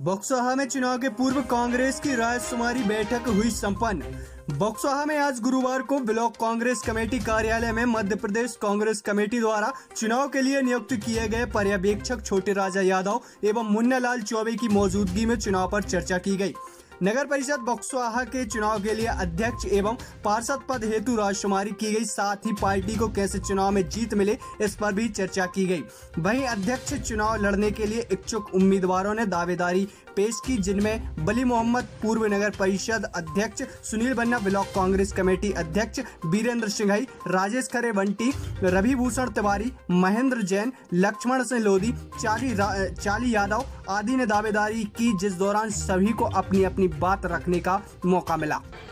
बक्सौहा में चुनाव के पूर्व कांग्रेस की रायशुमारी बैठक हुई संपन्न। बक्सौहा में आज गुरुवार को ब्लॉक कांग्रेस कमेटी कार्यालय में मध्य प्रदेश कांग्रेस कमेटी द्वारा चुनाव के लिए नियुक्त किए गए पर्यवेक्षक छोटे राजा यादव एवं मुन्नालाल चौबे की मौजूदगी में चुनाव पर चर्चा की गई। नगर परिषद बक्सौहा के चुनाव के लिए अध्यक्ष एवं पार्षद पद हेतु रायशुमारी की गई। साथ ही पार्टी को कैसे चुनाव में जीत मिले इस पर भी चर्चा की गई। वहीं अध्यक्ष चुनाव लड़ने के लिए इच्छुक उम्मीदवारों ने दावेदारी पेश की, जिनमें बली मोहम्मद पूर्व नगर परिषद अध्यक्ष, सुनील बन्ना ब्लॉक कांग्रेस कमेटी अध्यक्ष, वीरेंद्र सिंघई, राजेश खरे बंटी, रवि भूषण तिवारी, महेंद्र जैन, लक्ष्मण सिंह लोधी, चाली यादव आदि ने दावेदारी की, जिस दौरान सभी को अपनी अपनी बात रखने का मौका मिला।